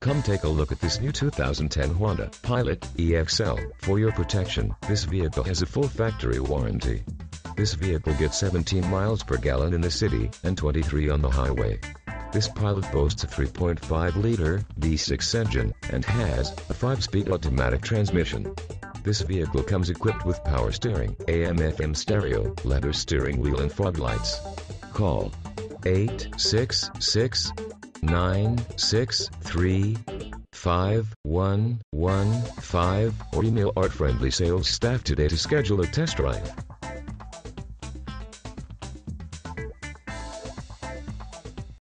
Come take a look at this new 2010 Honda Pilot EXL. For your protection, this vehicle has a full factory warranty. This vehicle gets 17 miles per gallon in the city and 23 on the highway. This Pilot boasts a 3.5-liter V6 engine and has a 5-speed automatic transmission. This vehicle comes equipped with power steering, AM/FM stereo, leather steering wheel and fog lights. Call 866-963-5115 or email our friendly sales staff today to schedule a test drive.